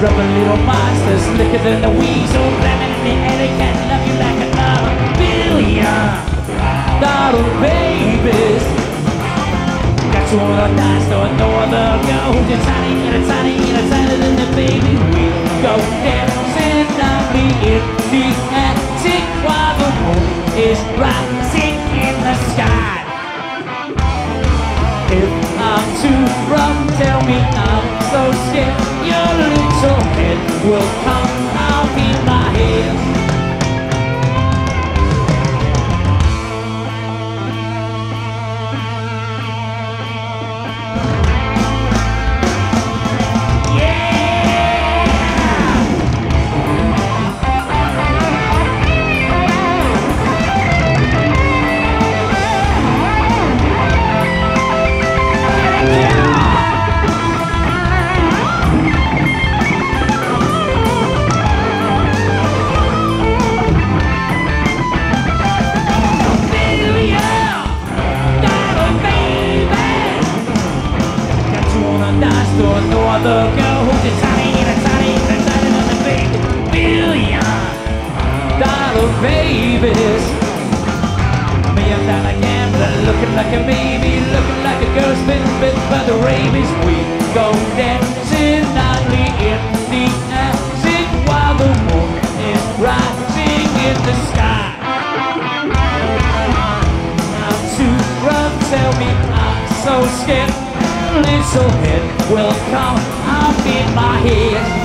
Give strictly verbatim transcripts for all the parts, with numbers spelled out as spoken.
Rubber little monsters, slicker than the weasel, blaming in the alley, can't love you like another billion dollar babies. Got you on a dance floor, no other girl who's a tiny, and a tiny, and a tiny than the baby. We go dancing loudly in the attic while the moon is rising in the sky. If I'm too rough, tell me I'm so scared. Your little head will come out in my head. No other girl who's a tiny, and a tiny, and a tiny, and a big billion dollar babies. Me, I'm down again, but looking like a baby, looking like a girl been bit by the rabies. We go dancing nightly in the attic while the moon is rising in the sky. I'm too rough, tell me I'm so scared. Little head will come up in my head.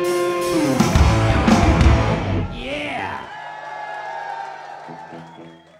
Yeah.